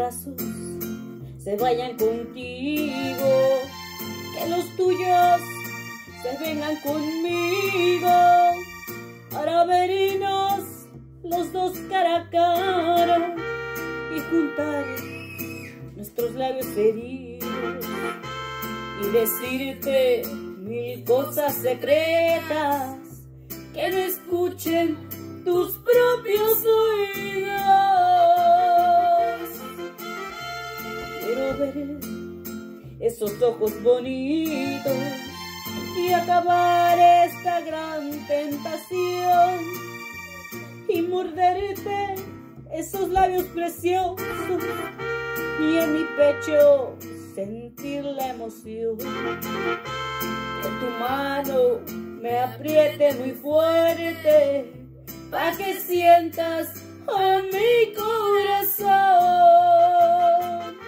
brazos se vayan contigo, que los tuyos se vengan conmigo, para vernos los dos cara a cara y juntar nuestros labios heridos y decirte mil cosas secretas que no escuchen tus propios oídos. Quiero ver esos ojos bonitos y acabar esta gran tentación y morderte esos labios preciosos y en mi pecho sentir la emoción. Que tu mano me apriete muy fuerte para que sientas a mi corazón.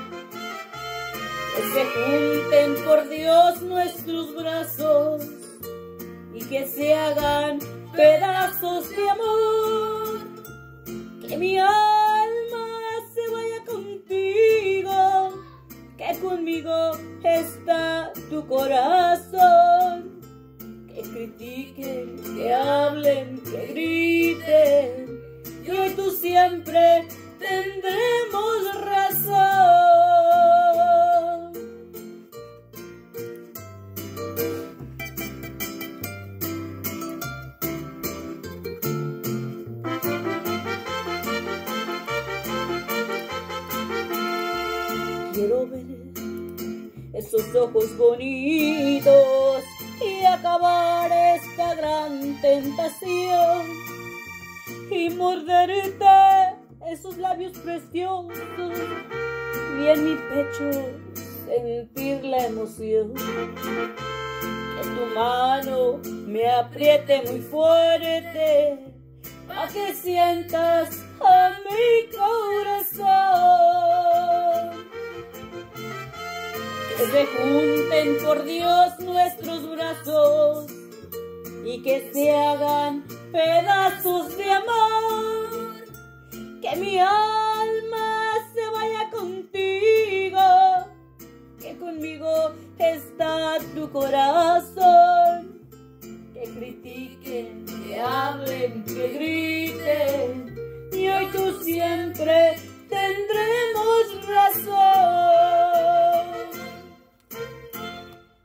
Que se junten por Dios nuestros brazos y que se hagan pedazos de amor. Que mi alma se vaya contigo, que conmigo está tu corazón. Que critiquen, que hablen, que griten, yo y tú siempre tendremos razón. Quiero ver esos ojos bonitos y acabar esta gran tentación y morderte esos labios preciosos y en mi pecho sentir la emoción. Que tu mano me apriete muy fuerte para que sientas a mi corazón. Que se junten por Dios nuestros brazos y que se hagan pedazos de amor. Que mi alma se vaya contigo, que conmigo está tu corazón. Que critiquen, que hablen, que griten,